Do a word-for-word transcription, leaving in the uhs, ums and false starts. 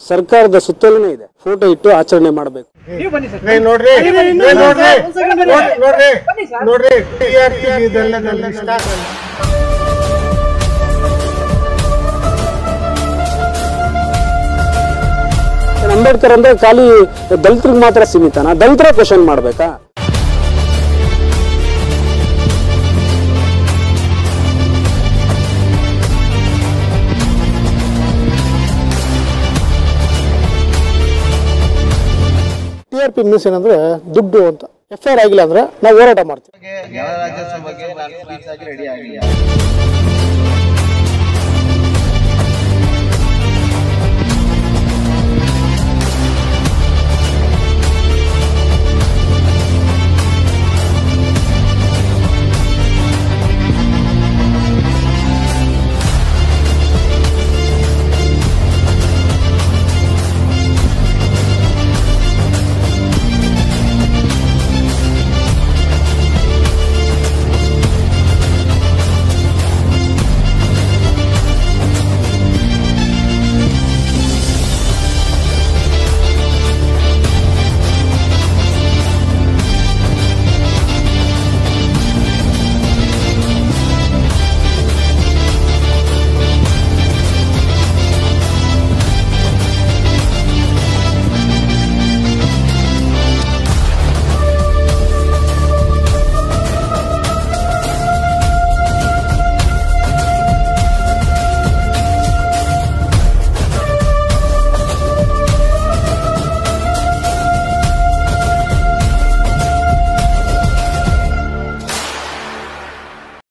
ಸರ್ಕಾರದ ಸುತ್ತಲೂ ಇದೆ, ಫೋಟೋ ಇಟ್ಟು ಆಚರಣೆ ಮಾಡಬೇಕು. ನೋಡ್ರಿ ನೋಡ್ರಿ ನೋಡ್ರಿ ನೋಡ್ರಿ ಅಂಬೇಡ್ಕರ್ ಅಂದ್ರೆ ಖಾಲಿ ದಲಿತರಿಗೆ ಮಾತ್ರ ಸೀಮಿತನಾ? ದಲಿತರ ಕ್ವಶನ್ ಮಾಡ್ಬೇಕಾ? ಟಿ ಆರ್ ಪಿ ಮೀನ್ಸ್ ಏನಂದ್ರೆ ದುಡ್ಡು ಅಂತ. ಎಫ್ ಐ ಆರ್ ಆಗಿಲ್ಲ ಅಂದ್ರೆ ನಾವು ಹೋರಾಟ ಮಾಡ್ತೀವಿ.